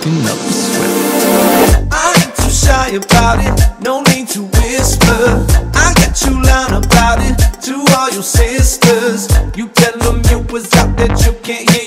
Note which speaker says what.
Speaker 1: picking up the sweat.
Speaker 2: I ain't too shy about it, no need to whisper. I got you lying about it to all your sisters. You tell them you was out that you can't hear